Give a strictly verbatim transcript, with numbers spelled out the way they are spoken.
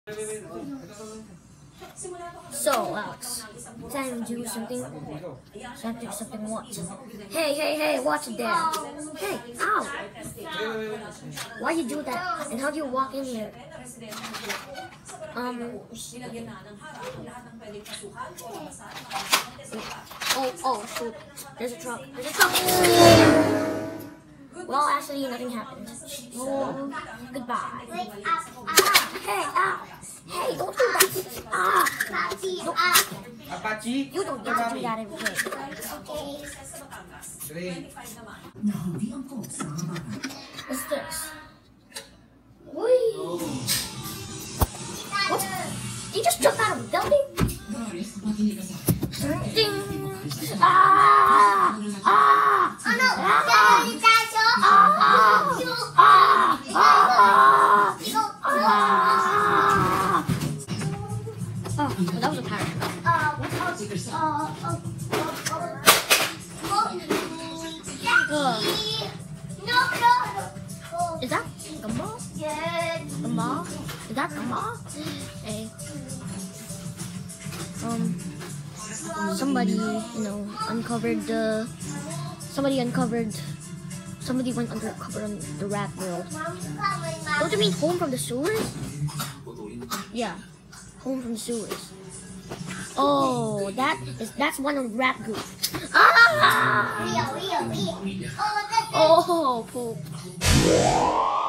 So, Alex, time to do something. Time to do something what? Hey, hey, hey, watch it there. Hey, ow! Why you do that? And how do you walk in here? Um. Oh, oh, shoot. There's a truck. There's a truck! Well, actually, nothing happened. Oh, goodbye. Ah, hey, ah! Hey, don't do that! Ah! Don't, Apache? you don't get to do that every day. What's this? Whee! What? Did you just jump out of a building? Ding! Ah! Ah! Oh no! Ah! Ah! Ah! Ah! Ah! Oh, well, that was a parachute. Uh, is that gumball? Gumball? Is that gumball? Hey. Um, somebody, you know, uncovered the, somebody uncovered, somebody went undercover on the rat world. Don't you mean home from the sewers? Yeah, home from the sewers. Oh, that is, that's one of rat group. Ah! Oh, poop.